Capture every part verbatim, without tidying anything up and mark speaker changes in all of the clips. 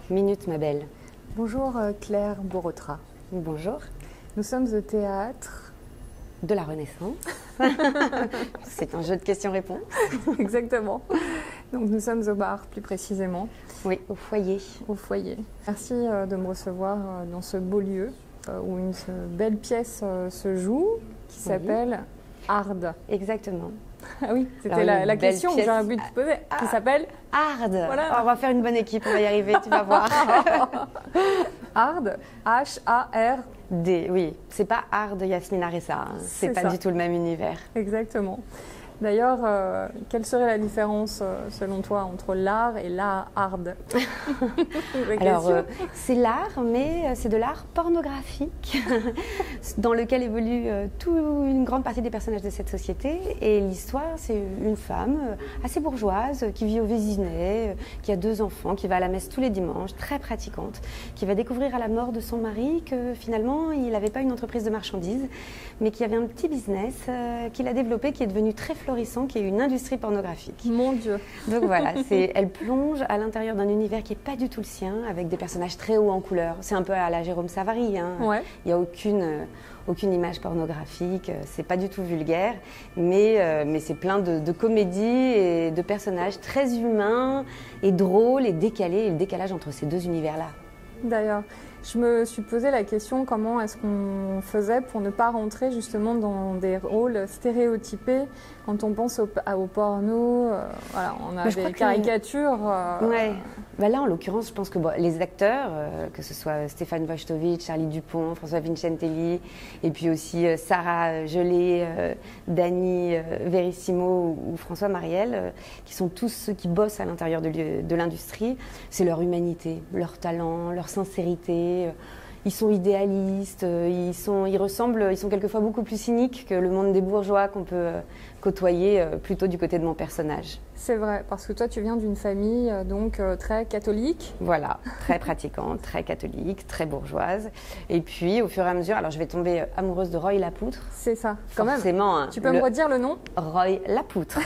Speaker 1: Minute ma belle.
Speaker 2: Bonjour Claire Borotra.
Speaker 1: Bonjour.
Speaker 2: Nous sommes au théâtre
Speaker 1: de la Renaissance. C'est un jeu de questions-réponses.
Speaker 2: Exactement. Donc nous sommes au bar plus précisément.
Speaker 1: Oui, au foyer.
Speaker 2: Au foyer. Merci de me recevoir dans ce beau lieu où une belle pièce se joue qui oui. s'appelle Arde.
Speaker 1: Exactement.
Speaker 2: Ah oui, c'était la, la question que j'aurais voulu te poser, ah, qui s'appelle
Speaker 1: Arde. Voilà. Oh, on va faire une bonne équipe, on va y arriver, tu vas voir.
Speaker 2: Arde, H A R
Speaker 1: D, oui. C'est pas Arde Yasmina Ressa, hein. c'est pas ça. Du tout le même univers.
Speaker 2: Exactement. D'ailleurs, euh, quelle serait la différence, euh, selon toi, entre l'art et l'art arde?
Speaker 1: Alors, euh, c'est l'art, mais c'est de l'art pornographique, dans lequel évolue euh, tout, une grande partie des personnages de cette société. Et l'histoire, c'est une femme euh, assez bourgeoise, qui vit au Vésinet, euh, qui a deux enfants, qui va à la messe tous les dimanches, très pratiquante, qui va découvrir à la mort de son mari que finalement, il n'avait pas une entreprise de marchandises, mais qui avait un petit business euh, qu'il a développé, qui est devenu très florissant, qui est une industrie pornographique.
Speaker 2: Mon Dieu.
Speaker 1: Donc voilà, elle plonge à l'intérieur d'un univers qui n'est pas du tout le sien, avec des personnages très hauts en couleur. C'est un peu à la Jérôme Savary. Hein.
Speaker 2: Ouais.
Speaker 1: Il n'y a aucune, euh, aucune image pornographique, c'est pas du tout vulgaire, mais, euh, mais c'est plein de, de comédies et de personnages très humains et drôles et décalés, et le décalage entre ces deux univers-là.
Speaker 2: D'ailleurs, je me suis posé la question comment est-ce qu'on faisait pour ne pas rentrer justement dans des rôles stéréotypés quand on pense au, au porno. Euh, voilà, on a des caricatures.
Speaker 1: Que... Euh... Ouais. Bah là, en l'occurrence, je pense que bon, les acteurs, euh, que ce soit Stéphane Wojtowicz, Charlie Dupont, François Vincentelli, et puis aussi euh, Sarah Gelé, euh, Dany euh, Verissimo ou, ou François Marielle, euh, qui sont tous ceux qui bossent à l'intérieur de, de l'industrie, c'est leur humanité, leur talent, leur sincérité. Ils sont idéalistes, ils, sont, ils ressemblent, ils sont quelquefois beaucoup plus cyniques que le monde des bourgeois qu'on peut côtoyer plutôt du côté de mon personnage.
Speaker 2: C'est vrai, parce que toi tu viens d'une famille donc très catholique.
Speaker 1: Voilà, très pratiquante, très catholique, très bourgeoise. Et puis au fur et à mesure, alors je vais tomber amoureuse de Roy Lapoutre.
Speaker 2: C'est ça, quand
Speaker 1: Forcément,
Speaker 2: même. Hein, tu peux le... me redire le nom?
Speaker 1: Roy Lapoutre.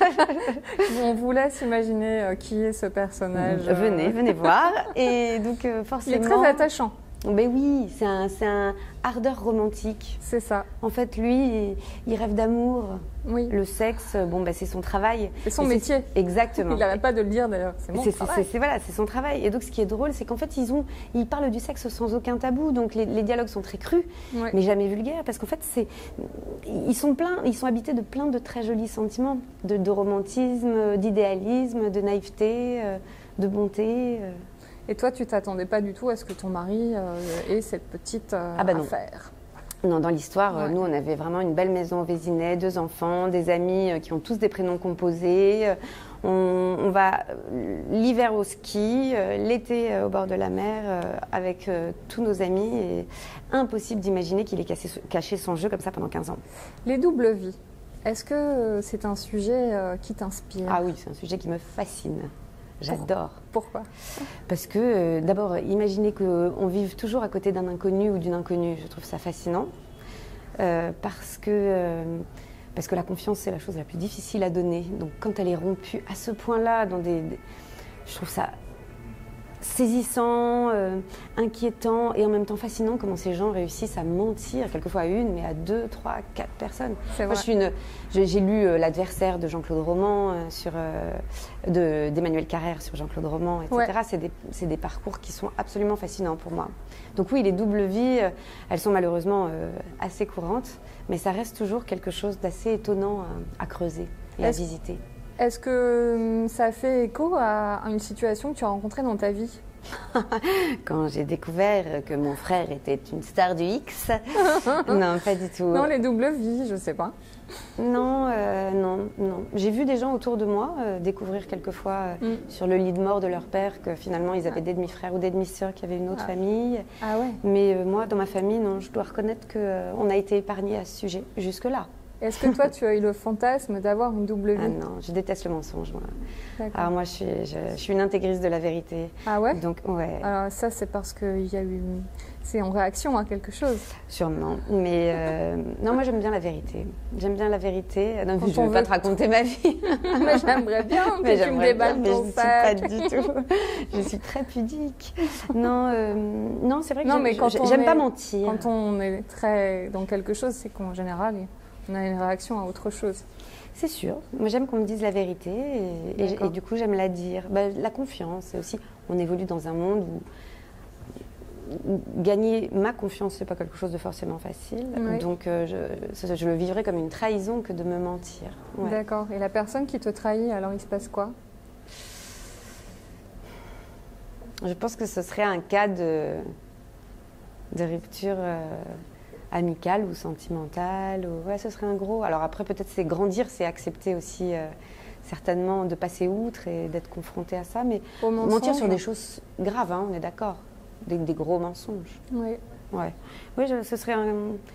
Speaker 2: On vous laisse imaginer qui est ce personnage.
Speaker 1: Venez, venez voir. Et donc forcément...
Speaker 2: Il est très attachant.
Speaker 1: Ben oui, c'est un, c'est un ardeur romantique.
Speaker 2: C'est ça.
Speaker 1: En fait, lui, il, il rêve d'amour.
Speaker 2: Oui.
Speaker 1: Le sexe, bon, ben, c'est son travail.
Speaker 2: C'est son et métier.
Speaker 1: C'est... Exactement.
Speaker 2: Il n'arrête pas de le dire d'ailleurs. C'est mon
Speaker 1: c'est,
Speaker 2: travail.
Speaker 1: C'est, c'est, voilà, c'est son travail. Et donc, ce qui est drôle, c'est qu'en fait, ils, ont, ils parlent du sexe sans aucun tabou. Donc, les, les dialogues sont très crus, ouais. mais jamais vulgaires. Parce qu'en fait, c'est, ils, sont pleins, ils sont habités de plein de très jolis sentiments. De, de romantisme, d'idéalisme, de naïveté, de bonté.
Speaker 2: Et toi, tu t'attendais pas du tout à ce que ton mari euh, ait cette petite euh,
Speaker 1: ah bah non.
Speaker 2: affaire?
Speaker 1: Non, dans l'histoire,
Speaker 2: ouais.
Speaker 1: nous, on avait vraiment une belle maison au Vésinet, deux enfants, des amis euh, qui ont tous des prénoms composés. On, on va l'hiver au ski, euh, l'été euh, au bord de la mer euh, avec euh, tous nos amis. Et impossible d'imaginer qu'il ait caché, caché son jeu comme ça pendant quinze ans.
Speaker 2: Les doubles vies, est-ce que c'est un sujet euh, qui t'inspire?
Speaker 1: Ah oui, c'est un sujet qui me fascine. J'adore.
Speaker 2: Pourquoi?
Speaker 1: Parce que, euh, d'abord, imaginez qu'on vive toujours à côté d'un inconnu ou d'une inconnue, je trouve ça fascinant. Euh, parce, que, euh, parce que la confiance, c'est la chose la plus difficile à donner. Donc, quand elle est rompue à ce point-là, dans des, des, je trouve ça saisissant, euh, inquiétant et en même temps fascinant comment ces gens réussissent à mentir, quelquefois à une, mais à deux, trois, quatre personnes.
Speaker 2: C'est
Speaker 1: Moi,
Speaker 2: vrai.
Speaker 1: je suis une, j'ai, j'ai lu euh, L'Adversaire de Jean-Claude Roman, euh, sur, euh, de, d'Emmanuel Carrère sur Jean-Claude Roman, et cetera. Ouais. C'est, des, c'est des parcours qui sont absolument fascinants pour moi. Donc oui, les doubles vies, euh, elles sont malheureusement euh, assez courantes, mais ça reste toujours quelque chose d'assez étonnant à, à creuser et Est-ce... à visiter.
Speaker 2: Est-ce que ça fait écho à une situation que tu as rencontrée dans ta vie?
Speaker 1: Quand j'ai découvert que mon frère était une star du X. Non, pas du tout.
Speaker 2: Non, les doubles vies, je sais pas.
Speaker 1: Non, euh, non, non. J'ai vu des gens autour de moi euh, découvrir quelquefois euh, mm. sur le lit de mort de leur père que finalement ils avaient ah. des demi-frères ou des demi-sœurs qui avaient une autre ah. famille.
Speaker 2: Ah ouais.
Speaker 1: Mais euh, moi, dans ma famille, non, je dois reconnaître qu'on euh, a été épargnés à ce sujet jusque-là.
Speaker 2: Est-ce que toi, tu as eu le fantasme d'avoir une double vie?
Speaker 1: Ah non, je déteste le mensonge, moi.
Speaker 2: D'accord.
Speaker 1: Alors moi, je suis, je, je suis une intégriste de la vérité.
Speaker 2: Ah ouais?
Speaker 1: Donc, ouais.
Speaker 2: Alors ça, c'est parce qu'il y a eu... C'est en réaction à quelque chose.
Speaker 1: Sûrement. Mais euh, non, moi, j'aime bien la vérité. J'aime bien la vérité. Non,
Speaker 2: Quand
Speaker 1: je ne
Speaker 2: on
Speaker 1: veux pas
Speaker 2: veut-
Speaker 1: te raconter ma vie.
Speaker 2: Mais j'aimerais bien que
Speaker 1: Mais
Speaker 2: tu me
Speaker 1: j'aimerais bien,
Speaker 2: déballes
Speaker 1: mais je
Speaker 2: ton
Speaker 1: ne suis
Speaker 2: sac.
Speaker 1: pas du tout. Je suis très pudique. Non, euh, non c'est vrai que
Speaker 2: Non,
Speaker 1: j'aime-
Speaker 2: mais quand on
Speaker 1: j'aime
Speaker 2: est-
Speaker 1: pas mentir.
Speaker 2: Quand on est très dans quelque chose, c'est qu'en général, on a une réaction à autre chose.
Speaker 1: C'est sûr. Moi, j'aime qu'on me dise la vérité et, et-
Speaker 2: D'accord.
Speaker 1: et du coup, j'aime la dire. Bah, la confiance, c'est aussi. On évolue dans un monde où, où gagner ma confiance, c'est pas quelque chose de forcément facile.
Speaker 2: Oui.
Speaker 1: Donc, euh, je, ça, je le vivrais comme une trahison que de me mentir. Ouais.
Speaker 2: D'accord. Et la personne qui te trahit, alors il se passe quoi?
Speaker 1: Je pense que ce serait un cas de, de rupture euh, amicale ou sentimentale. Ou, ouais, ce serait un gros. Alors après, peut-être c'est grandir, c'est accepter aussi euh, certainement de passer outre et d'être confronté à ça. Mais
Speaker 2: Au
Speaker 1: mentir
Speaker 2: mensonge?
Speaker 1: sur des choses graves, hein, on est d'accord. Des, des gros mensonges.
Speaker 2: Oui.
Speaker 1: Ouais. Oui, je- ce serait un,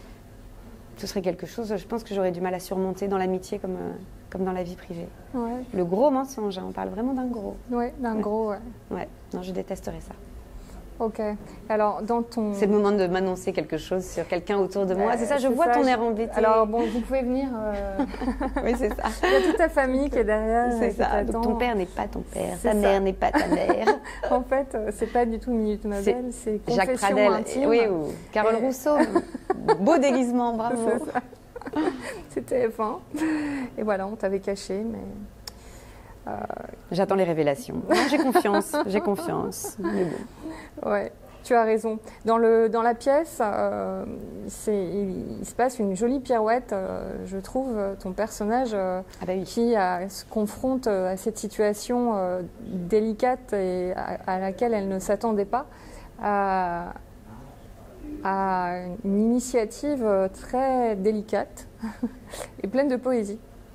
Speaker 1: ce serait quelque chose, je pense que j'aurais du mal à surmonter dans l'amitié comme, euh, comme dans la vie privée.
Speaker 2: Ouais.
Speaker 1: Le gros mensonge, hein, on parle vraiment d'un gros.
Speaker 2: Ouais, d'un
Speaker 1: Ouais.
Speaker 2: gros, ouais.
Speaker 1: Ouais, non, je détesterais ça.
Speaker 2: Ok. Alors, dans ton...
Speaker 1: C'est le moment de m'annoncer quelque chose sur quelqu'un autour de moi.
Speaker 2: Euh,
Speaker 1: c'est ça, je
Speaker 2: c'est
Speaker 1: vois
Speaker 2: ça,
Speaker 1: ton
Speaker 2: je-
Speaker 1: air embêté.
Speaker 2: Alors, bon, vous pouvez venir. euh,
Speaker 1: oui, c'est ça.
Speaker 2: Il y a toute ta famille qui est derrière.
Speaker 1: C'est
Speaker 2: qui
Speaker 1: ça. Donc,
Speaker 2: t'attend.
Speaker 1: ton père n'est pas ton père,
Speaker 2: C'est
Speaker 1: ta
Speaker 2: ça.
Speaker 1: mère n'est pas ta mère.
Speaker 2: En fait, euh, c'est pas du tout Minute Ma
Speaker 1: C'est
Speaker 2: Belle, c'est
Speaker 1: Jacques
Speaker 2: Confession
Speaker 1: Pradel,
Speaker 2: intime.
Speaker 1: oui, ou Carole
Speaker 2: Et-
Speaker 1: Rousseau. Beau déguisement, bravo.
Speaker 2: C'est ça. C'était F un. Et voilà, on t'avait caché, mais... euh,
Speaker 1: J'attends les révélations. Non, j'ai confiance, j'ai confiance. Mais bon.
Speaker 2: ouais, tu as raison. Dans, le, dans la pièce, euh, c'est, il, il se passe une jolie pirouette, euh, je trouve, ton personnage euh,
Speaker 1: Ah bah oui.
Speaker 2: qui euh, se confronte euh, à cette situation euh, délicate et à, à laquelle elle ne s'attendait pas, à, à une initiative euh, très délicate et pleine de poésie,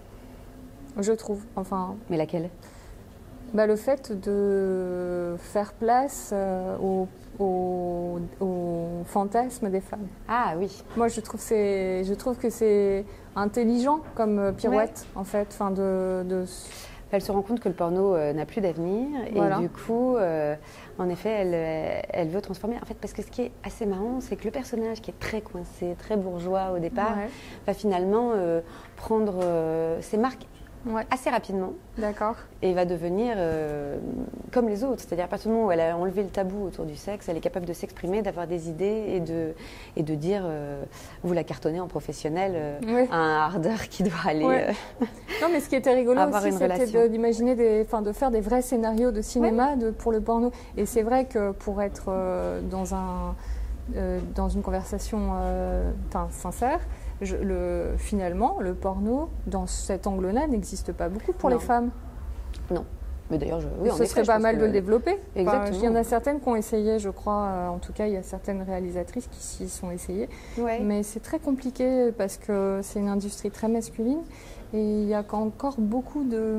Speaker 2: je trouve. Enfin,
Speaker 1: Mais laquelle?
Speaker 2: bah, le fait de faire place euh, au, au, au fantasme des femmes.
Speaker 1: Ah oui.
Speaker 2: Moi, je trouve, c'est, je trouve que c'est intelligent comme euh, pirouette, en fait. Enfin, de, de...
Speaker 1: Elle se rend compte que le porno euh, n'a plus d'avenir
Speaker 2: Voilà.
Speaker 1: et du coup, euh, en effet, elle, euh, elle veut transformer. En fait, parce que ce qui est assez marrant, c'est que le personnage qui est très coincé, très bourgeois au départ,
Speaker 2: Ouais.
Speaker 1: va finalement euh, prendre euh, ses marques
Speaker 2: Ouais,
Speaker 1: assez rapidement
Speaker 2: d'accord.
Speaker 1: et va devenir euh, comme les autres. C'est-à-dire à partir du moment où elle a enlevé le tabou autour du sexe, elle est capable de s'exprimer, d'avoir des idées et de, et de dire, euh, vous la cartonnez en professionnel, euh,
Speaker 2: Oui.
Speaker 1: un hardeur qui doit aller...
Speaker 2: Ouais.
Speaker 1: euh,
Speaker 2: Non, mais ce qui était rigolo
Speaker 1: Avoir
Speaker 2: aussi,
Speaker 1: une
Speaker 2: c'était
Speaker 1: relation.
Speaker 2: de- d'imaginer des, enfin, de faire des vrais scénarios de cinéma de, pour le porno. Et c'est vrai que pour être euh, dans un, euh, dans une conversation, euh, enfin, sincère, je- le, finalement, le porno dans cet angle-là n'existe pas beaucoup pour
Speaker 1: Non.
Speaker 2: les femmes.
Speaker 1: Non. Mais d'ailleurs, je, oui,
Speaker 2: Et
Speaker 1: en
Speaker 2: ce
Speaker 1: effet,
Speaker 2: serait
Speaker 1: je
Speaker 2: pas
Speaker 1: pense
Speaker 2: mal
Speaker 1: que-
Speaker 2: de le développer. Enfin,
Speaker 1: Exactement.
Speaker 2: il y en a certaines qui ont essayé, je crois. euh, en tout cas, il y a certaines réalisatrices qui s'y sont essayées.
Speaker 1: Ouais.
Speaker 2: Mais c'est très compliqué parce que c'est une industrie très masculine et il y a encore beaucoup de,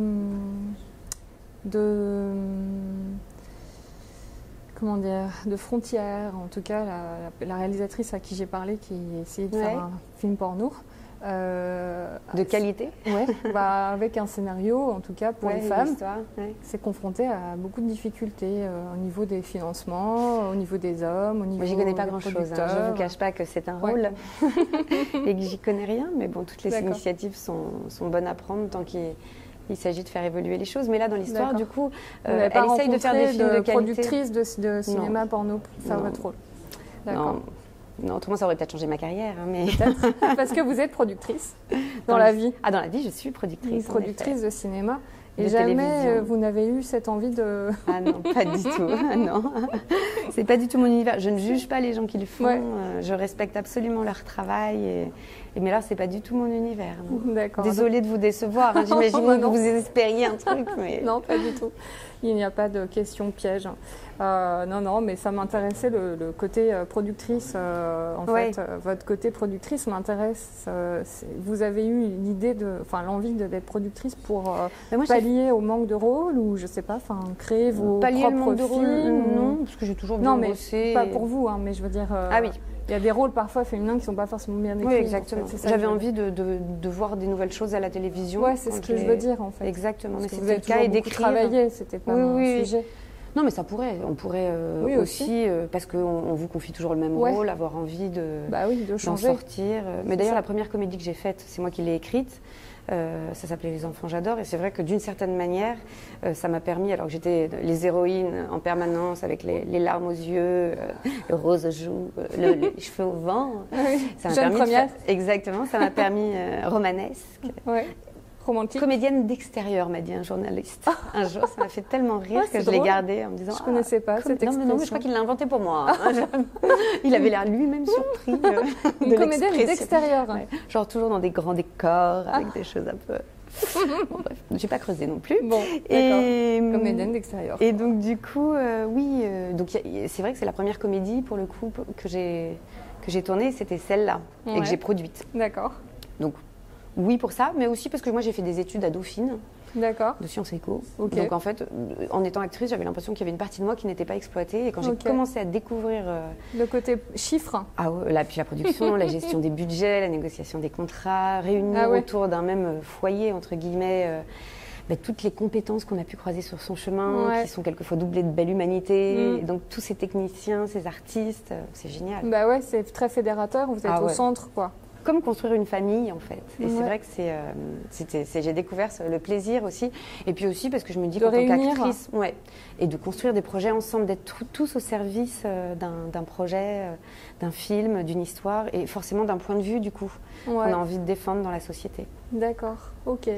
Speaker 2: de comment dire, de frontières. En tout cas, la, la réalisatrice à qui j'ai parlé, qui a essayé de
Speaker 1: Ouais.
Speaker 2: faire un film porno, euh,
Speaker 1: De qualité.
Speaker 2: ouais, bah, avec un scénario, en tout cas pour
Speaker 1: Ouais,
Speaker 2: les
Speaker 1: une
Speaker 2: femmes,
Speaker 1: histoire, ouais.
Speaker 2: c'est confronté à beaucoup de difficultés euh, au niveau des financements, au niveau des hommes, au niveau
Speaker 1: Moi, j'y connais pas
Speaker 2: des
Speaker 1: grand-chose. Hein. Je
Speaker 2: producteurs.
Speaker 1: ne vous cache pas que c'est un
Speaker 2: Ouais.
Speaker 1: rôle et que j'y connais rien. Mais bon, toutes les
Speaker 2: D'accord.
Speaker 1: initiatives sont, sont bonnes à prendre tant qu'il il s'agit de faire évoluer les choses. Mais là, dans l'histoire,
Speaker 2: D'accord.
Speaker 1: du coup,
Speaker 2: Vous
Speaker 1: euh,
Speaker 2: n'avez pas
Speaker 1: elle essaye de faire des
Speaker 2: rencontré
Speaker 1: films de, qualité.
Speaker 2: productrice de, de cinéma porno pour faire
Speaker 1: Non.
Speaker 2: votre rôle. D'accord.
Speaker 1: Non. Non, autrement, ça aurait peut-être changé ma carrière. hein, mais...
Speaker 2: Parce que vous êtes productrice dans,
Speaker 1: Dans
Speaker 2: la
Speaker 1: le-
Speaker 2: vie.
Speaker 1: Ah, dans la vie, je suis
Speaker 2: Une
Speaker 1: productrice. en
Speaker 2: productrice de cinéma. Et
Speaker 1: De
Speaker 2: jamais
Speaker 1: télévision.
Speaker 2: euh, vous n'avez eu cette envie de...
Speaker 1: effet. Ah non, pas du tout. Ah non. C'est pas du tout mon univers. Je ne juge pas les gens qui le font.
Speaker 2: Ouais.
Speaker 1: Euh, Je respecte absolument leur travail. Et, et mais là, c'est pas du tout mon univers. non.
Speaker 2: D'accord.
Speaker 1: Désolée de vous décevoir. hein. J'imagine
Speaker 2: Bah
Speaker 1: que
Speaker 2: non.
Speaker 1: vous espériez un truc, mais
Speaker 2: Non, pas du tout. Il n'y a pas de question piège. Euh, non, non, mais ça m'intéressait le, le côté euh, productrice. euh, en
Speaker 1: Ouais.
Speaker 2: fait, euh, votre côté productrice m'intéresse. euh, c'est- vous avez eu l'idée de, enfin, l'envie de- d'être productrice pour euh,
Speaker 1: Mais moi, j'ai
Speaker 2: pallier au manque de rôle ou je sais pas, enfin, créer vos
Speaker 1: pallier
Speaker 2: propres
Speaker 1: le manque de rôle,
Speaker 2: films.
Speaker 1: non, parce que j'ai toujours bien
Speaker 2: Non, mais
Speaker 1: bossé.
Speaker 2: pas
Speaker 1: et...
Speaker 2: pour vous, hein, mais je veux dire. Euh,
Speaker 1: Ah oui.
Speaker 2: Il y a des rôles parfois féminins qui ne sont pas forcément bien écrits.
Speaker 1: Oui, exactement.
Speaker 2: En fait.
Speaker 1: J'avais envie de, de, de voir des nouvelles choses à la télévision.
Speaker 2: Ouais, c'est ce que je veux dire en fait.
Speaker 1: Exactement.
Speaker 2: Parce
Speaker 1: mais
Speaker 2: que vous
Speaker 1: c'était
Speaker 2: avez
Speaker 1: le cas
Speaker 2: toujours
Speaker 1: et
Speaker 2: beaucoup
Speaker 1: d'écrire.
Speaker 2: travaillé, c'était pas
Speaker 1: oui,
Speaker 2: un
Speaker 1: oui.
Speaker 2: sujet.
Speaker 1: Non, mais ça pourrait. On pourrait euh,
Speaker 2: Oui,
Speaker 1: aussi,
Speaker 2: aussi.
Speaker 1: euh, parce qu'on on vous confie toujours le même
Speaker 2: Ouais.
Speaker 1: rôle, avoir envie de
Speaker 2: Bah oui, de
Speaker 1: d'en
Speaker 2: changer.
Speaker 1: sortir. Mais
Speaker 2: C'est
Speaker 1: d'ailleurs,
Speaker 2: ça.
Speaker 1: la première comédie que j'ai faite, c'est moi qui l'ai écrite. Euh, ça s'appelait Les enfants j'adore, et c'est vrai que d'une certaine manière, euh, ça m'a permis, alors que j'étais les héroïnes en permanence avec les, les larmes aux yeux, euh, le rose aux joues, euh, le, les cheveux au vent.
Speaker 2: Oui.
Speaker 1: Ça m'a
Speaker 2: Jeune
Speaker 1: permis de
Speaker 2: première.
Speaker 1: faire- exactement, ça m'a permis euh, romanesque.
Speaker 2: Ouais. Romantique.
Speaker 1: Comédienne d'extérieur, m'a dit un journaliste. Un jour, ça m'a fait tellement rire
Speaker 2: Ouais,
Speaker 1: que
Speaker 2: c'est
Speaker 1: je l'ai
Speaker 2: drôle.
Speaker 1: gardé en me disant.
Speaker 2: Je connaissais pas
Speaker 1: com-
Speaker 2: cette
Speaker 1: non, mais non, mais je
Speaker 2: expression.
Speaker 1: crois qu'il l'a inventé pour moi. hein. Il avait l'air lui-même surpris euh,
Speaker 2: Une
Speaker 1: de
Speaker 2: comédienne
Speaker 1: l'expression.
Speaker 2: d'extérieur.
Speaker 1: Ouais. Genre toujours dans des grands décors, avec des choses un peu. Bon, bref, j'ai pas creusé non plus.
Speaker 2: Bon,
Speaker 1: Et,
Speaker 2: d'accord. Comédienne d'extérieur.
Speaker 1: et donc du coup, euh, oui, euh, donc y a- c'est vrai que c'est la première comédie pour le coup que j'ai que j'ai tournée, c'était celle-là et
Speaker 2: Ouais.
Speaker 1: que j'ai produite.
Speaker 2: D'accord.
Speaker 1: Donc oui pour ça, mais aussi parce que moi j'ai fait des études à Dauphine
Speaker 2: D'accord.
Speaker 1: de sciences éco.
Speaker 2: Ok.
Speaker 1: Donc en fait, euh, en étant actrice, j'avais l'impression qu'il y avait une partie de moi qui n'était pas exploitée. Et quand j'ai
Speaker 2: Ok.
Speaker 1: commencé à découvrir euh,
Speaker 2: Le côté chiffre.
Speaker 1: ah ouais, la, puis la production, la gestion des budgets, la négociation des contrats, réunir
Speaker 2: Ah ouais.
Speaker 1: autour d'un même euh, foyer, entre guillemets, euh, bah, toutes les compétences qu'on a pu croiser sur son chemin,
Speaker 2: Ouais.
Speaker 1: qui sont quelquefois doublées de belle humanité.
Speaker 2: Mm.
Speaker 1: Et donc tous ces techniciens, ces artistes, euh, c'est génial.
Speaker 2: Bah ouais, c'est très fédérateur. Vous êtes
Speaker 1: Ah
Speaker 2: au
Speaker 1: ouais.
Speaker 2: centre, quoi.
Speaker 1: Comme construire une famille en fait. Et c'est
Speaker 2: Ouais.
Speaker 1: vrai que c'est, euh, c'était, c'est- j'ai découvert ce- le plaisir aussi. Et puis aussi parce que je me dis
Speaker 2: De
Speaker 1: qu'en tant
Speaker 2: réunir.
Speaker 1: qu'actrice, ouais, et de construire des projets ensemble, d'être tout- tous au service euh, d'un, d'un projet, euh, d'un film, d'une histoire, et forcément d'un point de vue du coup
Speaker 2: Ouais.
Speaker 1: qu'on a envie de défendre dans la société.
Speaker 2: D'accord. Ok.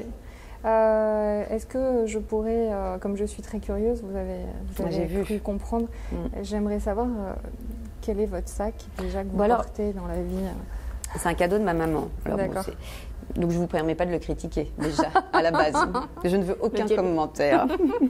Speaker 2: Euh, Est-ce que je pourrais, euh, comme je suis très curieuse, vous avez, vous
Speaker 1: Ouais,
Speaker 2: avez
Speaker 1: j'ai
Speaker 2: cru
Speaker 1: vu.
Speaker 2: comprendre,
Speaker 1: Mm.
Speaker 2: j'aimerais savoir euh, quel est votre sac déjà que vous
Speaker 1: Bon, alors-
Speaker 2: portez dans la vie.
Speaker 1: C'est un cadeau de ma maman. Alors, bon,
Speaker 2: D'accord.
Speaker 1: c'est- donc je vous permets pas de le critiquer déjà à la base. Je ne veux aucun
Speaker 2: Lequel
Speaker 1: commentaire.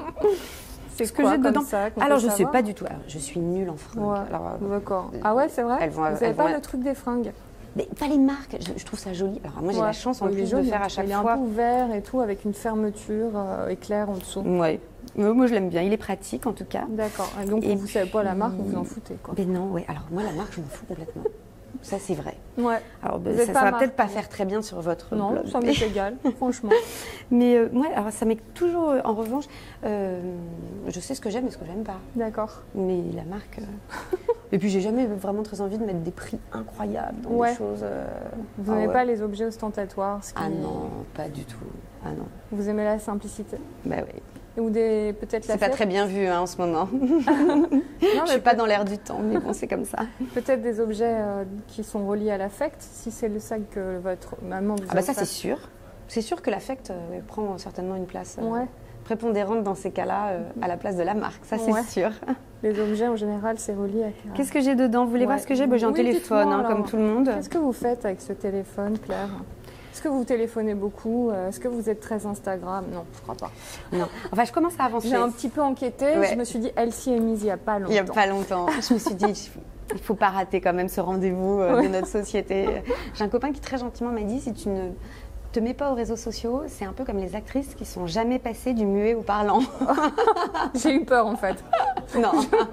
Speaker 2: C'est
Speaker 1: Ce que
Speaker 2: quoi
Speaker 1: j'ai
Speaker 2: comme
Speaker 1: dedans.
Speaker 2: sac, on
Speaker 1: Alors
Speaker 2: peut
Speaker 1: je sais
Speaker 2: savoir
Speaker 1: pas du tout. Alors, je suis nulle en fringues.
Speaker 2: Ouais.
Speaker 1: Alors, euh,
Speaker 2: D'accord. Ah ouais, c'est vrai.
Speaker 1: Elles vont-
Speaker 2: Vous n'avez
Speaker 1: elles
Speaker 2: pas
Speaker 1: vont-
Speaker 2: le truc des fringues.
Speaker 1: mais pas les marques. Je, je trouve ça joli. Alors moi j'ai
Speaker 2: Ouais.
Speaker 1: la chance en
Speaker 2: Ouais, il est
Speaker 1: plus
Speaker 2: joli,
Speaker 1: de faire
Speaker 2: hein.
Speaker 1: à chaque
Speaker 2: Il est
Speaker 1: fois.
Speaker 2: un peu ouvert et tout, avec une fermeture euh, éclair en dessous.
Speaker 1: Ouais. Mais moi je l'aime bien. Il est pratique en tout cas.
Speaker 2: D'accord. Et donc
Speaker 1: Et
Speaker 2: vous ne savez pas la marque, vous vous en
Speaker 1: puis-
Speaker 2: foutez, quoi.
Speaker 1: Mais non, ouais. Alors moi la marque je m'en fous complètement. Ça c'est vrai.
Speaker 2: Ouais.
Speaker 1: Alors ben,
Speaker 2: Vous êtes
Speaker 1: ça,
Speaker 2: pas
Speaker 1: ça va
Speaker 2: marque.
Speaker 1: peut-être pas faire très bien sur votre
Speaker 2: Non,
Speaker 1: blog.
Speaker 2: ça
Speaker 1: mais-
Speaker 2: m'est égal, franchement.
Speaker 1: Mais euh, moi alors ça m'est toujours. euh, En revanche, euh, je sais ce que j'aime et ce que j'aime pas.
Speaker 2: D'accord.
Speaker 1: Mais la marque. euh, Et puis j'ai jamais vraiment très envie de mettre des prix incroyables dans
Speaker 2: Ouais.
Speaker 1: des choses. euh,
Speaker 2: Vous
Speaker 1: ah
Speaker 2: n'aimez
Speaker 1: ouais.
Speaker 2: pas les objets ostentatoires, ce qui-
Speaker 1: Ah non, pas du tout. Ah non.
Speaker 2: Vous aimez la simplicité.
Speaker 1: Bah oui.
Speaker 2: Ou des peut-être la
Speaker 1: C'est pas
Speaker 2: fête.
Speaker 1: très bien vu hein, en ce moment.
Speaker 2: Non,
Speaker 1: Je
Speaker 2: mais
Speaker 1: suis pas dans l'air du temps, mais bon, c'est comme ça.
Speaker 2: peut-être des objets euh, qui sont reliés à l'affect, si c'est le sac que votre maman vous a
Speaker 1: Ah bah ça
Speaker 2: offert.
Speaker 1: c'est sûr. C'est sûr que l'affect euh, prend certainement une place euh,
Speaker 2: Ouais.
Speaker 1: prépondérante dans ces cas-là euh, à la place de la marque, ça c'est
Speaker 2: Ouais.
Speaker 1: sûr.
Speaker 2: Les objets en général, c'est relié à.
Speaker 1: Qu'est-ce que j'ai dedans? Vous voulez voir
Speaker 2: Ouais.
Speaker 1: ce que j'ai? Bah, j'ai un
Speaker 2: Oui,
Speaker 1: téléphone,
Speaker 2: dites-moi,
Speaker 1: hein,
Speaker 2: alors.
Speaker 1: comme tout le monde.
Speaker 2: Qu'est-ce que vous faites avec ce téléphone, Claire? Est-ce que vous téléphonez beaucoup? Est-ce que vous êtes très Instagram? Non, je crois pas.
Speaker 1: Non. Enfin, je commence à avancer.
Speaker 2: J'ai un petit peu enquêté.
Speaker 1: Ouais.
Speaker 2: Je me suis dit, elle s'y est mise il n'y a pas longtemps.
Speaker 1: Il n'y a pas longtemps. Je me suis dit, il ne faut pas rater quand même ce rendez-vous euh,
Speaker 2: Ouais.
Speaker 1: de notre société. J'ai un copain qui très gentiment m'a dit, si tu ne te mets pas aux réseaux sociaux, c'est un peu comme les actrices qui sont jamais passées du muet au parlant.
Speaker 2: J'ai eu peur en fait.
Speaker 1: Non,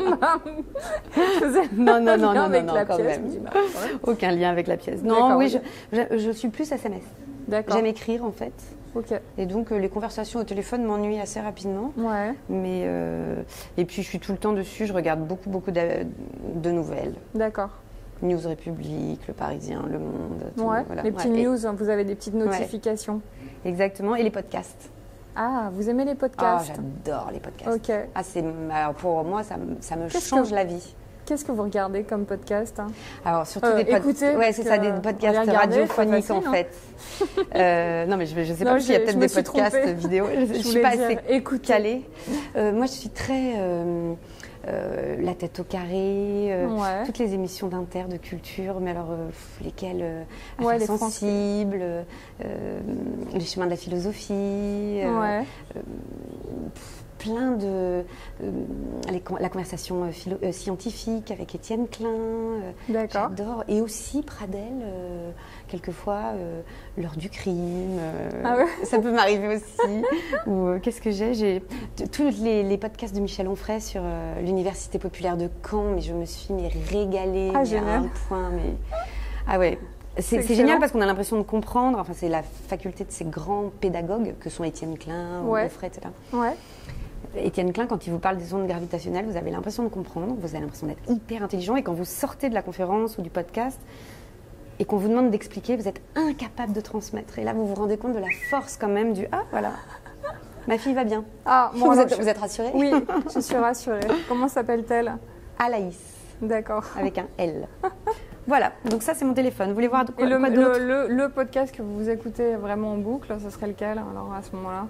Speaker 2: Je faisais
Speaker 1: non, non,
Speaker 2: un
Speaker 1: non,
Speaker 2: lien
Speaker 1: non,
Speaker 2: avec
Speaker 1: non,
Speaker 2: la
Speaker 1: quand
Speaker 2: pièce.
Speaker 1: même.
Speaker 2: Je me dis, bah, ouais.
Speaker 1: Aucun lien avec la pièce. Non,
Speaker 2: D'accord,
Speaker 1: oui,
Speaker 2: ok.
Speaker 1: je, je- je suis plus S M S.
Speaker 2: D'accord.
Speaker 1: J'aime écrire en fait.
Speaker 2: Ok.
Speaker 1: Et donc euh, les conversations au téléphone m'ennuient assez rapidement.
Speaker 2: Ouais.
Speaker 1: Mais euh, et puis je suis tout le temps dessus, je regarde beaucoup beaucoup de, de nouvelles.
Speaker 2: D'accord.
Speaker 1: News République, Le Parisien, Le Monde. tout,
Speaker 2: Ouais.
Speaker 1: voilà.
Speaker 2: Les petites
Speaker 1: Ouais. Et-
Speaker 2: news, hein, vous avez des petites notifications.
Speaker 1: exactement. Et les podcasts.
Speaker 2: Ah, vous aimez les
Speaker 1: Ah,
Speaker 2: podcasts?
Speaker 1: j'adore les podcasts.
Speaker 2: Ok.
Speaker 1: Ah, c'est, alors pour moi, ça, me- ça me
Speaker 2: Qu'est-ce
Speaker 1: change
Speaker 2: que-
Speaker 1: la vie.
Speaker 2: Qu'est-ce que vous regardez comme podcast, hein?
Speaker 1: Alors surtout
Speaker 2: Euh,
Speaker 1: des podcasts.
Speaker 2: écoutez,
Speaker 1: Ouais, c'est
Speaker 2: parce
Speaker 1: ça, des
Speaker 2: que
Speaker 1: podcasts
Speaker 2: on va regarder,
Speaker 1: radiophoniques
Speaker 2: c'est pas
Speaker 1: en
Speaker 2: facile,
Speaker 1: fait. Euh, non, mais je, je sais
Speaker 2: Non,
Speaker 1: pas s'il y a
Speaker 2: j'ai-
Speaker 1: peut-être
Speaker 2: je me
Speaker 1: des
Speaker 2: suis
Speaker 1: podcasts
Speaker 2: trompée.
Speaker 1: vidéo. Je, je suis
Speaker 2: voulais
Speaker 1: pas
Speaker 2: dire,
Speaker 1: assez
Speaker 2: écoutez.
Speaker 1: calée. Euh, moi, je suis très euh, euh, la tête au carré, euh,
Speaker 2: Ouais.
Speaker 1: toutes les émissions d'Inter, de culture, mais alors euh, pff, lesquelles euh,
Speaker 2: Ouais,
Speaker 1: Affaires
Speaker 2: les
Speaker 1: sensibles, euh, les chemins de la philosophie. euh,
Speaker 2: Ouais.
Speaker 1: euh, plein de... Euh, les, la conversation euh, philo, euh, scientifique avec Étienne Klein. Euh,
Speaker 2: D'accord.
Speaker 1: J'adore. Et aussi Pradel, euh, quelquefois, euh, l'heure du crime. Euh,
Speaker 2: ah ouais.
Speaker 1: Ça peut m'arriver aussi. Ou euh, qu'est-ce que j'ai J'ai tous les, les podcasts de Michel Onfray sur euh, l'Université populaire de Caen, mais je me suis mais, régalée
Speaker 2: ah,
Speaker 1: mais, à un point. Mais... Ah ouais. C'est génial parce qu'on a l'impression de comprendre. Enfin, c'est la faculté de ces grands pédagogues que sont Étienne Klein,
Speaker 2: ouais.
Speaker 1: Onfray, et cetera.
Speaker 2: Ouais.
Speaker 1: Étienne Klein, quand il vous parle des ondes gravitationnelles, vous avez l'impression de comprendre, vous avez l'impression d'être hyper intelligent, et quand vous sortez de la conférence ou du podcast et qu'on vous demande d'expliquer, vous êtes incapable de transmettre. Et là, vous vous rendez compte de la force quand même du « Ah, voilà, ma fille va bien
Speaker 2: ah, ». Bon,
Speaker 1: vous, êtes,
Speaker 2: je...
Speaker 1: vous êtes rassurée?
Speaker 2: Oui, je suis rassurée. Comment s'appelle-t-elle?
Speaker 1: Alaïs.
Speaker 2: D'accord.
Speaker 1: Avec un L. Voilà, donc ça c'est mon téléphone. Vous voulez voir de quoi,
Speaker 2: et le,
Speaker 1: quoi d'autre?
Speaker 2: le, le, le podcast que vous écoutez vraiment en boucle, ce serait lequel alors à ce moment-là?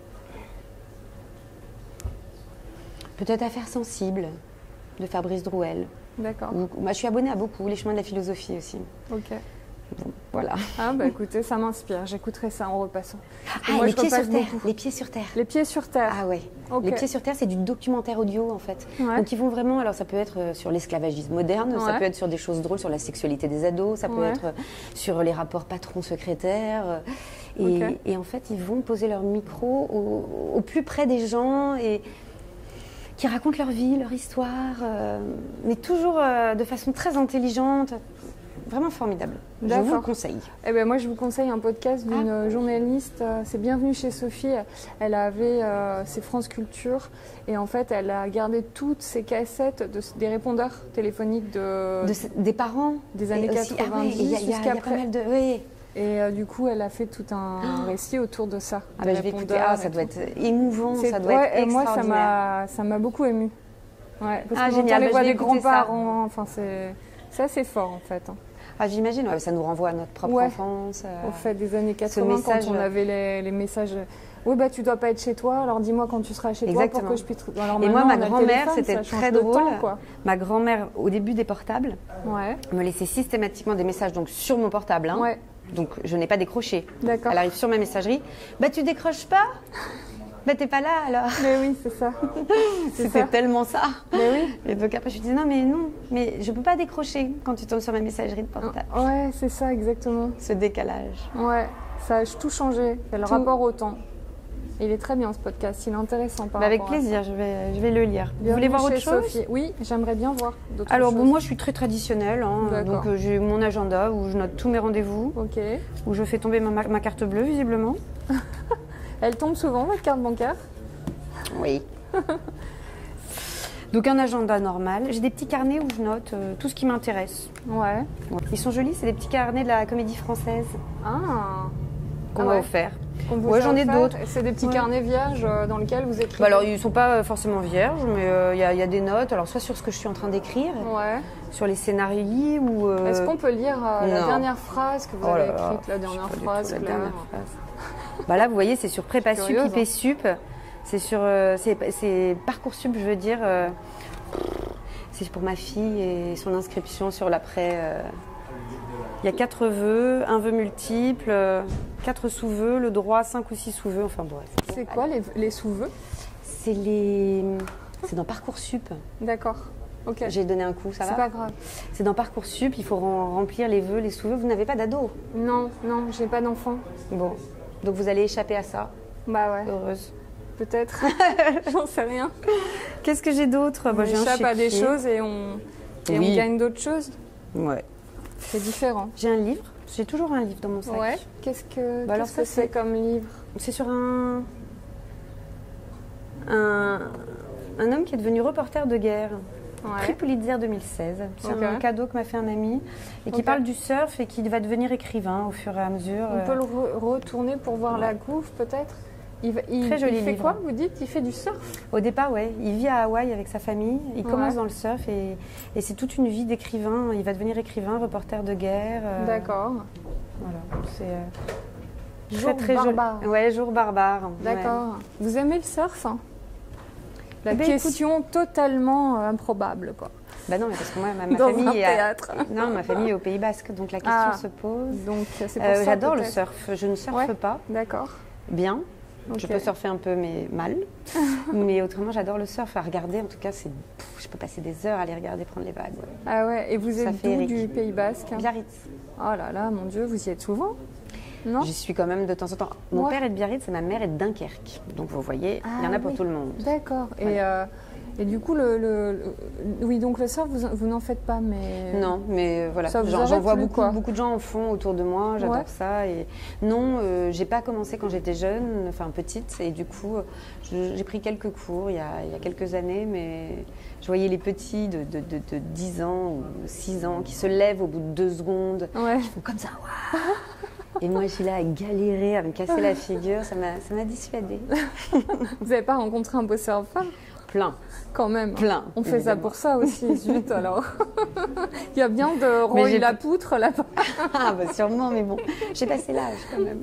Speaker 1: Peut-être Affaires sensibles de Fabrice Drouel.
Speaker 2: D'accord.
Speaker 1: Moi, je suis abonnée à beaucoup, Les chemins de la philosophie aussi.
Speaker 2: Ok.
Speaker 1: Bon, voilà.
Speaker 2: Ah bah écoutez, ça m'inspire. J'écouterai ça en repassant.
Speaker 1: Ah,
Speaker 2: moi,
Speaker 1: les,
Speaker 2: je
Speaker 1: pieds sur terre.
Speaker 2: beaucoup.
Speaker 1: les pieds sur terre.
Speaker 2: Les pieds sur terre.
Speaker 1: Ah ouais.
Speaker 2: Okay.
Speaker 1: Les pieds sur terre, c'est du documentaire audio en fait.
Speaker 2: Ouais.
Speaker 1: Donc ils vont vraiment, alors ça peut être sur l'esclavagisme moderne,
Speaker 2: ouais.
Speaker 1: ça peut être sur des choses drôles, sur la sexualité des ados, ça peut
Speaker 2: ouais.
Speaker 1: être sur les rapports patron-secrétaire. Et,
Speaker 2: okay.
Speaker 1: et en fait, ils vont poser leur micro au, au plus près des gens et qui racontent leur vie, leur histoire, euh, mais toujours euh, de façon très intelligente. Vraiment formidable. Je vous le conseille.
Speaker 2: Eh ben moi, je vous conseille un podcast d'une ah. journaliste. C'est Bienvenue chez Sophie. Elle avait euh, ses France Culture et en fait, elle a gardé toutes ses cassettes de, des répondeurs téléphoniques de,
Speaker 1: de des parents
Speaker 2: des années quatre-vingt-dix
Speaker 1: ah ouais, jusqu'après. De... Oui.
Speaker 2: Et euh, du coup, elle a fait tout un oh. récit autour de ça.
Speaker 1: Ah bah, je vais écouter. Ah, ça doit être émouvant, ça doit
Speaker 2: ouais,
Speaker 1: être extraordinaire.
Speaker 2: Et moi, ça m'a beaucoup émue. Ouais, parce
Speaker 1: ah,
Speaker 2: que
Speaker 1: génial.
Speaker 2: on les
Speaker 1: bah,
Speaker 2: voit des grands-parents. Enfin, c'est assez fort en fait.
Speaker 1: Ah, j'imagine, ouais, ça nous renvoie à notre propre
Speaker 2: ouais.
Speaker 1: enfance. Euh,
Speaker 2: Au fait des années quatre-vingts, quand on avait les, les messages. Oui, bah tu dois pas être chez toi, alors dis-moi quand tu seras chez
Speaker 1: Exactement.
Speaker 2: toi pour que je puisse. Alors,
Speaker 1: et moi, ma grand-mère, c'était très drôle.
Speaker 2: Temps, quoi.
Speaker 1: Ma grand-mère, au début des portables,
Speaker 2: ouais.
Speaker 1: me laissait systématiquement des messages donc, sur mon portable. Hein,
Speaker 2: ouais.
Speaker 1: Donc je n'ai pas décroché.
Speaker 2: D'accord.
Speaker 1: Elle arrive sur ma messagerie. Bah tu décroches pas? Bah t'es pas là alors.
Speaker 2: Mais oui, c'est ça.
Speaker 1: C'était tellement ça.
Speaker 2: Mais oui.
Speaker 1: Et donc après je lui dis non mais non, mais je peux pas décrocher quand tu tombes sur ma messagerie de portable.
Speaker 2: Ouais, c'est ça exactement.
Speaker 1: Ce décalage.
Speaker 2: Ouais, ça a tout changé. C'est le tout. Rapport au temps. Il est très bien ce podcast, il est intéressant par
Speaker 1: bah avec
Speaker 2: rapport
Speaker 1: plaisir,
Speaker 2: à ça.
Speaker 1: je vais, je vais le lire.
Speaker 2: Bienvenue
Speaker 1: Vous voulez voir autre chose?
Speaker 2: Sophie. Oui, j'aimerais bien voir d'autres choses.
Speaker 1: Alors bon, moi je suis très traditionnelle, hein, donc euh, j'ai mon agenda où je note tous mes rendez-vous,
Speaker 2: okay.
Speaker 1: où je fais tomber ma, ma carte bleue visiblement.
Speaker 2: Elle tombe souvent votre carte bancaire?
Speaker 1: Oui. Donc un agenda normal. J'ai des petits carnets où je note euh, tout ce qui m'intéresse.
Speaker 2: Ouais.
Speaker 1: ouais. Ils sont jolis, c'est des petits carnets de la Comédie Française.
Speaker 2: Ah.
Speaker 1: Qu'on
Speaker 2: ah
Speaker 1: m'a
Speaker 2: ouais.
Speaker 1: offert.
Speaker 2: Ouais, j'en ai d'autres.
Speaker 1: C'est
Speaker 2: des petits ouais. carnets vierges dans lesquels vous écrivez.
Speaker 1: Bah alors ils ne sont pas forcément vierges, mais il euh, y, y a des notes. Alors soit sur ce que je suis en train d'écrire,
Speaker 2: ouais.
Speaker 1: sur les scénarios ou. Euh...
Speaker 2: Est-ce qu'on peut lire euh, la dernière phrase que vous
Speaker 1: oh
Speaker 2: avez
Speaker 1: là là.
Speaker 2: écrite, la dernière phrase,
Speaker 1: la dernière phrase. Bah là vous voyez c'est sur Prépa Sup, I P Sup. C'est sur euh, c'est Parcoursup, je veux dire. Euh, c'est pour ma fille et son inscription sur l'après. Euh, il y a quatre vœux, un vœu multiple, euh, quatre sous-vœux, le droit, cinq ou six sous-vœux, enfin bref.
Speaker 2: C'est quoi les, les sous-vœux?
Speaker 1: C'est les... c'est dans Parcoursup.
Speaker 2: D'accord. Ok.
Speaker 1: J'ai donné un coup, ça va?
Speaker 2: C'est pas grave.
Speaker 1: C'est dans Parcoursup, il faut remplir les vœux, les sous-vœux. Vous n'avez pas d'ado?
Speaker 2: Non, non, j'ai pas d'enfant.
Speaker 1: Bon, donc vous allez échapper à ça.
Speaker 2: Bah ouais.
Speaker 1: Heureuse.
Speaker 2: Peut-être. J'en sais rien.
Speaker 1: Qu'est-ce que j'ai d'autre?
Speaker 2: On bah, échappe à des choses et on, et oui. on gagne d'autres choses.
Speaker 1: Ouais.
Speaker 2: C'est différent.
Speaker 1: J'ai un livre. J'ai toujours un livre dans mon sac.
Speaker 2: Ouais. Qu'est-ce que
Speaker 1: bah,
Speaker 2: qu'est-ce que c'est comme livre?
Speaker 1: C'est sur un... un un homme qui est devenu reporter de guerre. Ouais. Prix Pulitzer deux mille seize. C'est okay. un cadeau que m'a fait un ami et qui okay. parle du surf et qui va devenir écrivain au fur et à mesure.
Speaker 2: On euh... peut le re retourner pour voir ouais. la couve peut-être? Il, il,
Speaker 1: Très joli
Speaker 2: il fait
Speaker 1: livre.
Speaker 2: quoi, vous dites? Il fait du surf?
Speaker 1: Au départ, ouais. Il vit à Hawaï avec sa famille. Il
Speaker 2: ouais.
Speaker 1: commence dans le surf et, et c'est toute une vie d'écrivain. Il va devenir écrivain, reporter de guerre. Euh...
Speaker 2: D'accord.
Speaker 1: Voilà. C'est euh...
Speaker 2: Jour
Speaker 1: très, très
Speaker 2: barbare.
Speaker 1: Joli. Ouais, jour barbare.
Speaker 2: D'accord. Ouais. Vous aimez le surf? La
Speaker 1: eh ben,
Speaker 2: question écoute... totalement euh, improbable, quoi.
Speaker 1: Bah non, mais parce que moi, ma, ma
Speaker 2: dans
Speaker 1: famille
Speaker 2: un
Speaker 1: est
Speaker 2: théâtre.
Speaker 1: À... non, ma famille est au Pays Basque, donc la question
Speaker 2: ah.
Speaker 1: se pose.
Speaker 2: Donc c'est pour
Speaker 1: euh,
Speaker 2: ça.
Speaker 1: J'adore le surf. Je ne surfe
Speaker 2: ouais.
Speaker 1: pas.
Speaker 2: D'accord.
Speaker 1: Bien. Okay. Je peux surfer un peu, mais mal. Mais autrement, j'adore le surf. À regarder, en tout cas, c'est, pff, je peux passer des heures à les regarder prendre les vagues. Ouais.
Speaker 2: Ah ouais, et vous êtes d'où du Pays Basque?
Speaker 1: Biarritz.
Speaker 2: Oh là là, mon Dieu, vous y êtes souvent? Non?
Speaker 1: J'y suis quand même de temps en temps. Mon
Speaker 2: ouais.
Speaker 1: père est de Biarritz et ma mère est de Dunkerque. Donc vous voyez, ah, il y en a pour
Speaker 2: oui.
Speaker 1: tout le monde.
Speaker 2: D'accord. Ouais. Et, euh, et du coup, le, le, le, oui, donc le surf, vous, vous n'en faites pas, mais...
Speaker 1: Non, mais voilà,
Speaker 2: j'en
Speaker 1: vois
Speaker 2: plus,
Speaker 1: beaucoup,
Speaker 2: quoi.
Speaker 1: beaucoup de gens en font autour de moi, j'adore ouais. ça. Et non, euh, j'ai pas commencé quand j'étais jeune, enfin petite, et du coup, j'ai pris quelques cours il y, a, il y a quelques années, mais je voyais les petits de, de, de, de dix ans ou six ans qui se lèvent au bout de deux secondes,
Speaker 2: ouais.
Speaker 1: qui font comme ça, waouh. Et moi, je suis là à galérer, à me casser la figure, ça m'a dissuadée.
Speaker 2: Vous n'avez pas rencontré un beau surfeur?
Speaker 1: Plein.
Speaker 2: Quand même.
Speaker 1: Plein.
Speaker 2: On fait évidemment. Ça pour ça aussi, zut alors. Il y a bien de Roy la poutre là-bas.
Speaker 1: Ah bah sûrement, mais bon, j'ai passé l'âge quand même.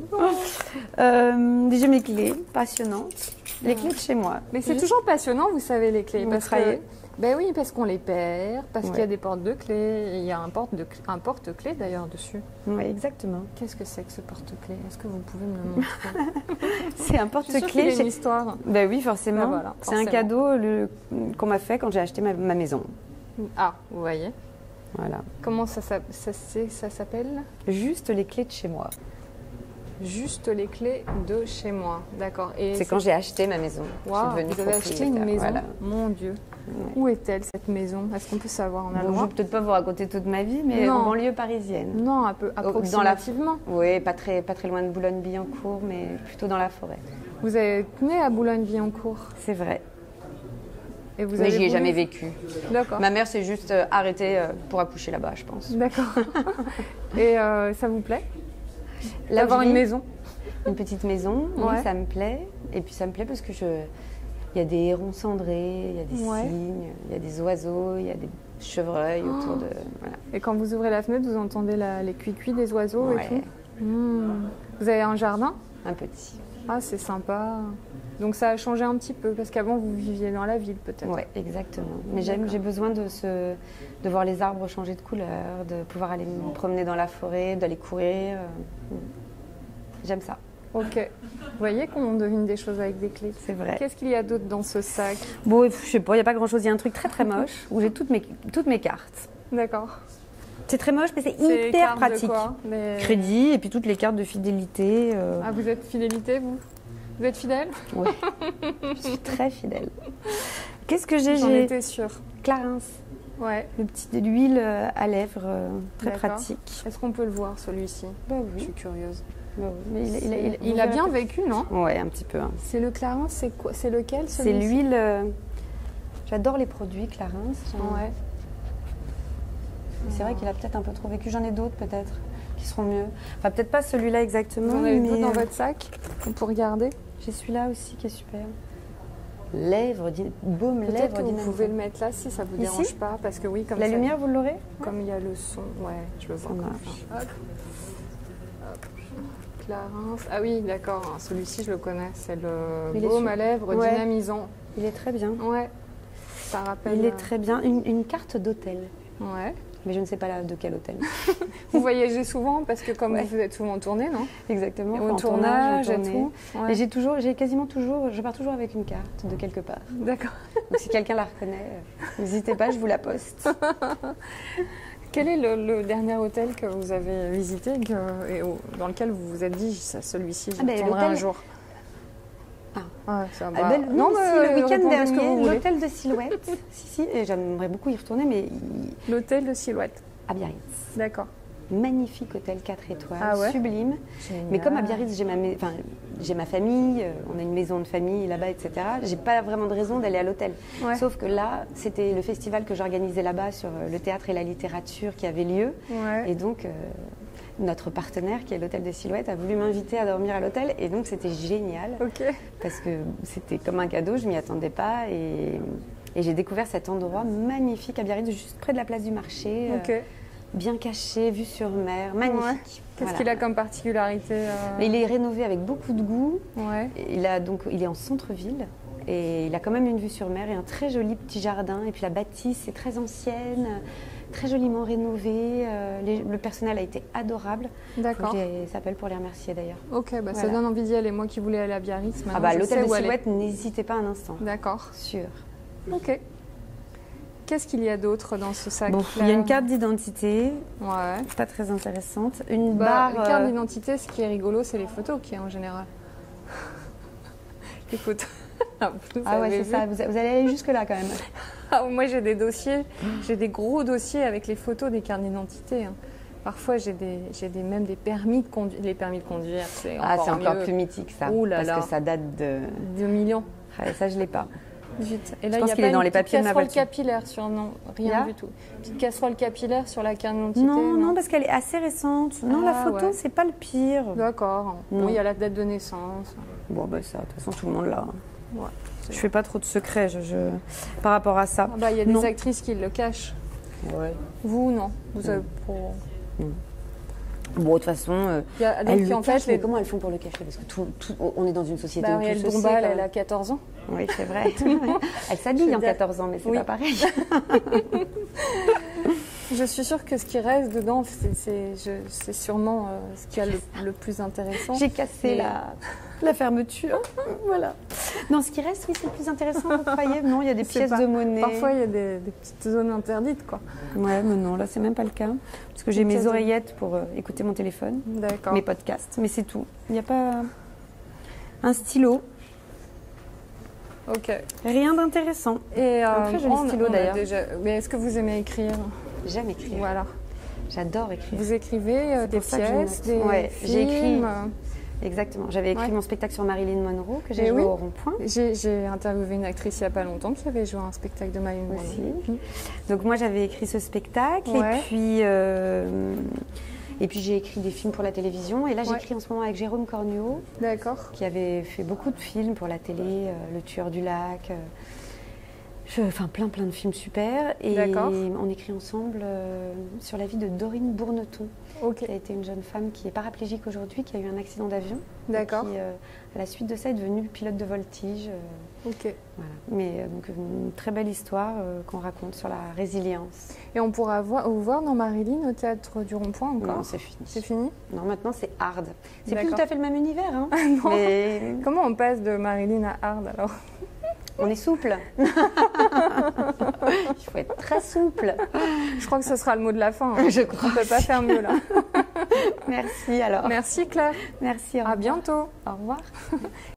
Speaker 1: Euh, déjà mes clés, passionnantes. Les clés de chez moi.
Speaker 2: Mais c'est toujours passionnant, vous savez, les clés.
Speaker 1: Vous
Speaker 2: parce
Speaker 1: travaillez
Speaker 2: que... Ben oui, parce qu'on les perd, parce ouais. qu'il y a des portes de clés. Il y a un porte-clés porte d'ailleurs dessus.
Speaker 1: Oui, exactement.
Speaker 2: Qu'est-ce que c'est que ce porte-clés? Est-ce que vous pouvez me le montrer?
Speaker 1: C'est un porte-clés.
Speaker 2: C'est une histoire.
Speaker 1: Ben oui, forcément. Ben voilà, c'est un cadeau qu'on m'a fait quand j'ai acheté ma, ma maison.
Speaker 2: Ah, vous voyez.
Speaker 1: Voilà.
Speaker 2: Comment ça, ça, ça, ça s'appelle?
Speaker 1: Juste les clés de chez moi.
Speaker 2: Juste les clés de chez moi, d'accord.
Speaker 1: C'est quand j'ai acheté ma maison.
Speaker 2: Wow, vous avez acheté une maison, voilà. Mon Dieu. Ouais. Où est-elle cette maison? Est-ce qu'on peut savoir? On a
Speaker 1: bon, je ne vais peut-être pas vous raconter toute ma vie, mais
Speaker 2: non.
Speaker 1: en banlieue parisienne.
Speaker 2: Non, un peu approximativement.
Speaker 1: Dans la... Oui, pas très, pas très loin de Boulogne-Billancourt, mais plutôt dans la forêt.
Speaker 2: Vous êtes née à Boulogne-Billancourt?
Speaker 1: C'est vrai.
Speaker 2: Et vous
Speaker 1: mais j'y ai
Speaker 2: voulu...
Speaker 1: jamais vécu.
Speaker 2: D'accord.
Speaker 1: Ma mère s'est juste euh, arrêtée euh, pour accoucher là-bas, je pense.
Speaker 2: D'accord. Et euh, ça vous plaît d'avoir une maison?
Speaker 1: Une petite maison, ouais. Oui, ça me plaît. Et puis ça me plaît parce que je... il y a des hérons cendrés, il y a des ouais. cygnes, il y a des oiseaux, il y a des chevreuils oh. autour de... Voilà.
Speaker 2: Et quand vous ouvrez la fenêtre, vous entendez la... les cuicuis des oiseaux
Speaker 1: ouais.
Speaker 2: et tout mmh. Vous avez un jardin?
Speaker 1: Un petit.
Speaker 2: Ah, c'est sympa. Donc ça a changé un petit peu, parce qu'avant vous viviez dans la ville peut-être.
Speaker 1: Oui, exactement. Mais j'ai besoin de, se... de voir les arbres changer de couleur, de pouvoir aller me promener dans la forêt, d'aller courir. J'aime ça.
Speaker 2: Ok. Vous voyez qu'on devine des choses avec des clés.
Speaker 1: C'est vrai.
Speaker 2: Qu'est-ce qu'il y a d'autre dans ce sac?
Speaker 1: Bon, je sais pas, il n'y a pas grand-chose. Il y a un truc très très moche où j'ai toutes mes, toutes mes cartes.
Speaker 2: D'accord.
Speaker 1: C'est très moche, mais c'est hyper pratique.
Speaker 2: Les...
Speaker 1: Crédit et puis toutes les cartes de fidélité. Euh...
Speaker 2: Ah, vous êtes fidélité, vous? Vous êtes fidèle?
Speaker 1: Oui. Je suis très fidèle. Qu'est-ce que j'ai?
Speaker 2: J'en étais sûre.
Speaker 1: Clarins.
Speaker 2: Ouais.
Speaker 1: Le petit de l'huile à lèvres, euh, très pratique.
Speaker 2: Est-ce qu'on peut le voir, celui-ci?
Speaker 1: Bah oui.
Speaker 2: Je suis curieuse.
Speaker 1: Bah oui. Mais il, il, il,
Speaker 2: il, il a bien vécu, non?
Speaker 1: Ouais, un petit peu. Hein.
Speaker 2: C'est le Clarins, c'est quoi? C'est lequel?
Speaker 1: C'est l'huile. Euh... J'adore les produits Clarins.
Speaker 2: Ouais.
Speaker 1: C'est vrai qu'il a peut-être un peu trop vécu. J'en ai d'autres peut-être qui seront mieux. Enfin, peut-être pas celui-là exactement.
Speaker 2: Vous en avez
Speaker 1: mais...
Speaker 2: d'autres dans votre sac pour regarder?
Speaker 1: J'ai celui-là aussi qui est super. Lèvres, baume lèvres.
Speaker 2: Peut-être que vous pouvez le mettre là si ça vous dérange Ici pas, parce que oui, comme
Speaker 1: la
Speaker 2: ça,
Speaker 1: lumière, vous l'aurez?
Speaker 2: Comme il y a le son, ouais, je le vois. Comme ça. Hop. Hop. Clarins. Ah oui, d'accord. Celui-ci, je le connais. C'est le baume à lèvres ouais. dynamisant.
Speaker 1: Il est très bien.
Speaker 2: Ouais. Ça rappelle.
Speaker 1: Il est très bien. Une, une carte d'hôtel.
Speaker 2: Ouais.
Speaker 1: Mais je ne sais pas là de quel hôtel.
Speaker 2: Vous voyagez souvent parce que comme ouais. vous êtes souvent en tournée, non?
Speaker 1: Exactement.
Speaker 2: Et au tournage, tournage et tout.
Speaker 1: Ouais. Et j'ai toujours, j'ai quasiment toujours, je pars toujours avec une carte de quelque part.
Speaker 2: D'accord.
Speaker 1: Donc si quelqu'un la reconnaît, n'hésitez pas, je vous la poste.
Speaker 2: Quel est le, le dernier hôtel que vous avez visité que, et au, dans lequel vous vous êtes dit, celui-ci, je ah ben, retournerai un jour?
Speaker 1: Ah,
Speaker 2: ah ça va.
Speaker 1: Ah ben, non, non si, le week-end dernier, l'hôtel de Silhouette. si, si, et j'aimerais beaucoup y retourner, mais... Il...
Speaker 2: L'hôtel de Silhouette.
Speaker 1: À Biarritz.
Speaker 2: D'accord.
Speaker 1: Magnifique hôtel quatre étoiles,
Speaker 2: ah ouais
Speaker 1: sublime. Génial. Mais comme à Biarritz, j'ai ma, enfin, j'ai ma famille, on a une maison de famille là-bas, et cetera. J'ai pas vraiment de raison d'aller à l'hôtel. Ouais. Sauf que là, c'était le festival que j'organisais là-bas sur le théâtre et la littérature qui avait lieu.
Speaker 2: Ouais.
Speaker 1: Et donc... Euh, notre partenaire, qui est l'hôtel de Silhouette, a voulu m'inviter à dormir à l'hôtel et donc c'était génial
Speaker 2: okay.
Speaker 1: parce que c'était comme un cadeau, je m'y attendais pas et, et j'ai découvert cet endroit magnifique à Biarritz, juste près de la place du marché,
Speaker 2: okay.
Speaker 1: euh, bien caché, vue sur mer, magnifique.
Speaker 2: Ouais. Qu'est-ce voilà. qu'il a comme particularité euh...
Speaker 1: Il est rénové avec beaucoup de goût.
Speaker 2: Ouais.
Speaker 1: Il a donc, il est en centre-ville. Et il a quand même une vue sur mer et un très joli petit jardin. Et puis la bâtisse est très ancienne, très joliment rénovée. Euh, les, le personnel a été adorable.
Speaker 2: D'accord.
Speaker 1: Je s'appelle pour les remercier d'ailleurs.
Speaker 2: Ok, bah
Speaker 1: voilà.
Speaker 2: Ça donne envie d'y aller. Moi qui voulais aller à Biarritz, maintenant
Speaker 1: ah bah,
Speaker 2: je
Speaker 1: l'hôtel
Speaker 2: sais
Speaker 1: de
Speaker 2: où aller.
Speaker 1: Silhouette, n'hésitez pas un instant.
Speaker 2: D'accord.
Speaker 1: Sûr.
Speaker 2: Ok. Qu'est-ce qu'il y a d'autre dans ce sac?
Speaker 1: Bon, il y a une carte d'identité.
Speaker 2: Ouais.
Speaker 1: Pas très intéressante. Une
Speaker 2: bah,
Speaker 1: barre.
Speaker 2: Les cartes
Speaker 1: euh...
Speaker 2: d'identité, ce qui est rigolo, c'est les photos qui est en général. Les photos. Vous
Speaker 1: ah ouais, c'est
Speaker 2: vu.
Speaker 1: ça. Vous, vous allez aller jusque-là quand même.
Speaker 2: Ah, moi, j'ai des dossiers, j'ai des gros dossiers avec les photos des cartes d'identité. Hein. Parfois, j'ai des, j'ai des, même des permis de conduire. Les permis de conduire, c'est
Speaker 1: ah,
Speaker 2: encore
Speaker 1: c'est encore
Speaker 2: mieux.
Speaker 1: plus mythique ça.
Speaker 2: Ouh là
Speaker 1: parce
Speaker 2: là.
Speaker 1: que ça date de.
Speaker 2: deux millions.
Speaker 1: Ah, ça, je l'ai pas.
Speaker 2: Vite. Et là,
Speaker 1: je
Speaker 2: il
Speaker 1: pense
Speaker 2: y a
Speaker 1: qu'il
Speaker 2: pas
Speaker 1: est dans
Speaker 2: une
Speaker 1: les papiers de ma
Speaker 2: casserole
Speaker 1: voiture.
Speaker 2: capillaire sur non, rien
Speaker 1: Yeah.
Speaker 2: du tout. Petite casserole capillaire sur la carte d'identité.
Speaker 1: Non, non,
Speaker 2: non,
Speaker 1: parce qu'elle est assez récente. Non,
Speaker 2: Ah,
Speaker 1: la photo,
Speaker 2: ouais.
Speaker 1: c'est pas le pire.
Speaker 2: D'accord.
Speaker 1: Non.
Speaker 2: Bon, il y a la date de naissance.
Speaker 1: Bon, bah ça, de toute façon, tout le monde l'a.
Speaker 2: Ouais,
Speaker 1: je fais pas trop de secrets je, je... par rapport à ça.
Speaker 2: Ah bah, il y a des
Speaker 1: non.
Speaker 2: actrices qui le cachent.
Speaker 1: Ouais.
Speaker 2: Vous, non. Vous avez pour...
Speaker 1: non. Bon, de toute façon, euh,
Speaker 2: il y a, donc,
Speaker 1: elles le
Speaker 2: en
Speaker 1: cachent,
Speaker 2: fait,
Speaker 1: mais
Speaker 2: les...
Speaker 1: comment elles font pour le cacher? Parce que tout, tout, on est dans une société
Speaker 2: bah,
Speaker 1: où
Speaker 2: Ariel
Speaker 1: tout se sait,
Speaker 2: Dombal,
Speaker 1: quand
Speaker 2: elle
Speaker 1: même.
Speaker 2: a quatorze ans.
Speaker 1: Oui, c'est vrai. Elle s'habille en quatorze ans, mais c'est
Speaker 2: oui.
Speaker 1: pas pareil.
Speaker 2: Je suis sûre que ce qui reste dedans, c'est sûrement euh, ce qui est le, le plus intéressant.
Speaker 1: J'ai cassé la, la fermeture. Voilà. Non, ce qui reste, oui, c'est le plus intéressant, vous croyez? Non, il y a des pièces
Speaker 2: pas...
Speaker 1: de monnaie.
Speaker 2: Parfois, il y a des, des petites zones interdites, quoi.
Speaker 1: Ouais, mais non, là, c'est même pas le cas. Parce que j'ai mes oreillettes pour euh, écouter mon téléphone, mes podcasts, mais c'est tout. Il n'y a pas un stylo.
Speaker 2: Ok.
Speaker 1: Rien d'intéressant.
Speaker 2: Et euh,
Speaker 1: un très joli
Speaker 2: on,
Speaker 1: stylo, d'ailleurs.
Speaker 2: Déjà... Mais est-ce que vous aimez écrire?
Speaker 1: J'aime écrire.
Speaker 2: Voilà.
Speaker 1: J'adore écrire.
Speaker 2: Vous écrivez euh, des pièces, des
Speaker 1: ouais,
Speaker 2: films
Speaker 1: écrit. Exactement. J'avais écrit ouais. mon spectacle sur Marilyn Monroe que j'ai joué
Speaker 2: oui.
Speaker 1: au Rond-Point.
Speaker 2: J'ai interviewé une actrice il n'y a pas longtemps qui avait joué un spectacle de Marilyn Monroe.
Speaker 1: Aussi. Mmh. Donc moi j'avais écrit ce spectacle
Speaker 2: ouais.
Speaker 1: et puis euh, et puis j'ai écrit des films pour la télévision et là j'écris ouais. en ce moment avec Jérôme Cornuau.
Speaker 2: D'accord.
Speaker 1: Qui avait fait beaucoup de films pour la télé, euh, Le Tueur du Lac. Euh, Je, enfin, plein, plein de films super. Et on écrit ensemble euh, sur la vie de Dorine Bourneton,
Speaker 2: okay.
Speaker 1: qui a été une jeune femme qui est paraplégique aujourd'hui, qui a eu un accident d'avion.
Speaker 2: D'accord.
Speaker 1: Et qui, euh, à la suite de ça, est devenue pilote de voltige. Euh,
Speaker 2: ok.
Speaker 1: Voilà. Mais euh, donc, une très belle histoire euh, qu'on raconte sur la résilience.
Speaker 2: Et on pourra voir, vous voir dans Marilyn au théâtre du Rond-Point encore?
Speaker 1: Non, c'est fini.
Speaker 2: C'est fini?
Speaker 1: Non, maintenant c'est Hard. C'est plus tout à fait le même univers. Hein.
Speaker 2: non.
Speaker 1: Mais...
Speaker 2: Comment on passe de Marilyn à Hard alors?
Speaker 1: On est souple. Il faut être très souple.
Speaker 2: Je crois que ce sera le mot de la fin. Hein.
Speaker 1: Je crois.
Speaker 2: On ne peut pas faire mieux là.
Speaker 1: Merci alors.
Speaker 2: Merci Claire.
Speaker 1: Merci.
Speaker 2: À bientôt.
Speaker 1: Au revoir.